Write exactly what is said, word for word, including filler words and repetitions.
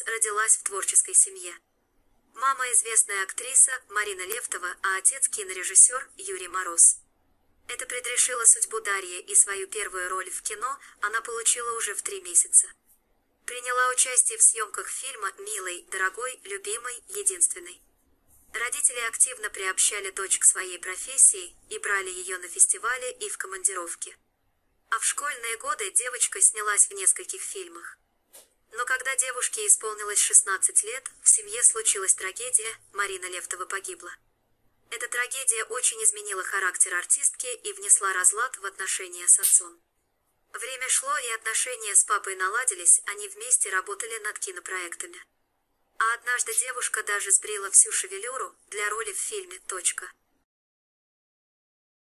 родилась в творческой семье. Мама известная актриса Марина Левтова, а отец кинорежиссер Юрий Мороз. Это предрешило судьбу Дарьи, и свою первую роль в кино она получила уже в три месяца. Приняла участие в съемках фильма «Милый, дорогой, любимый, единственный». Родители активно приобщали дочь к своей профессии и брали ее на фестивали и в командировки. А в школьные годы девочка снялась в нескольких фильмах. Но когда девушке исполнилось шестнадцать лет, в семье случилась трагедия, Марина Левтова погибла. Эта трагедия очень изменила характер артистки и внесла разлад в отношения с отцом. Время шло, и отношения с папой наладились, они вместе работали над кинопроектами. А однажды девушка даже сбрила всю шевелюру для роли в фильме «Точка».